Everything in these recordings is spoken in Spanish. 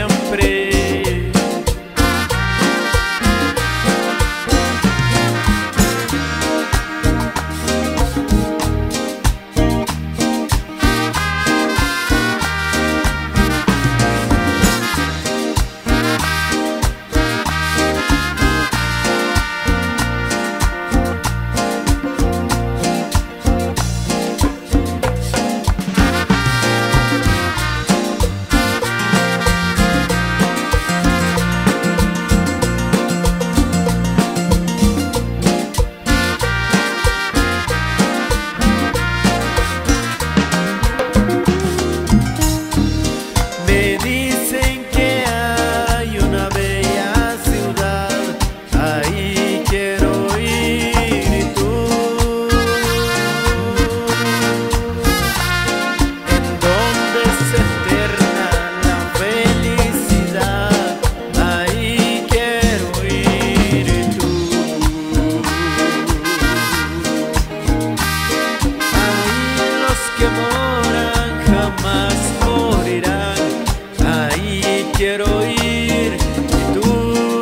siempre. Quiero ir y tú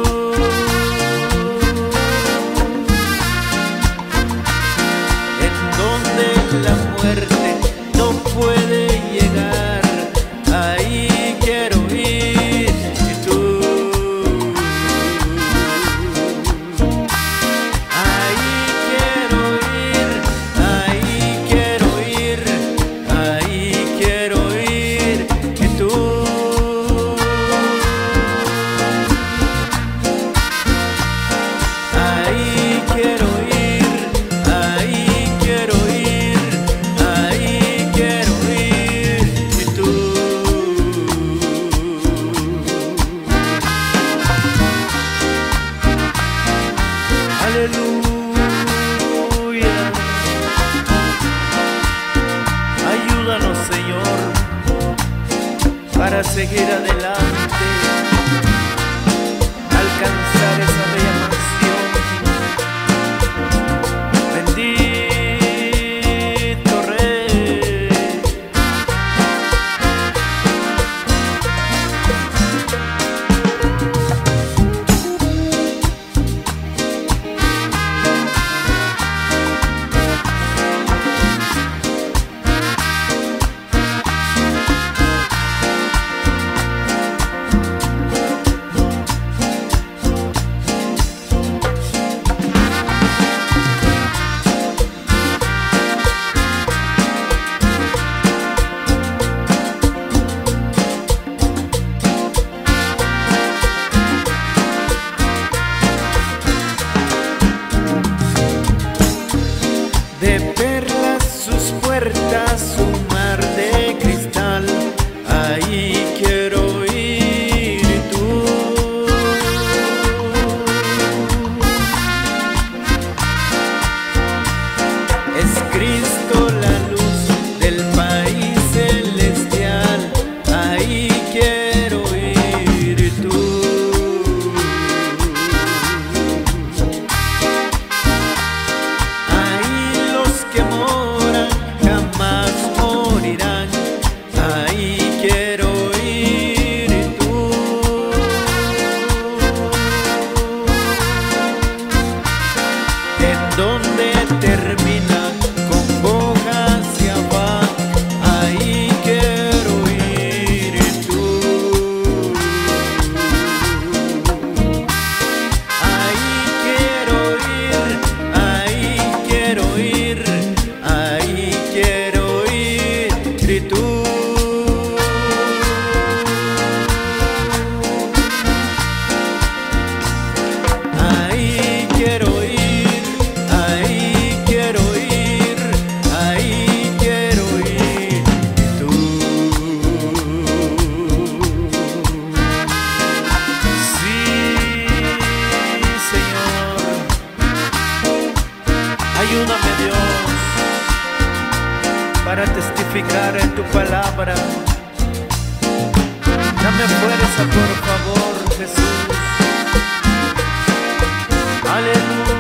en donde la muerte no puede llegar, ahí quiero ir y tú ahí quiero ir, ahí quiero ir, ahí quiero ir y tú. Aleluya. Ayúdanos, Señor, para seguir adelante, alcanzar esa bella mansión. Bendito Rey. De perlas sus puertas, un mar de cristal, ahí quiero ir y tú. Es Cristo la luz del país celestial, ahí quiero ir y tú. Donde termina con boca hacia abajo, ahí quiero ir y tú. Ahí quiero ir, ahí quiero ir, ahí quiero ir y tú. Ahí quiero ir. Ayúdame, Dios, para testificar en tu palabra. Dame fuerza, por favor, Jesús. Aleluya.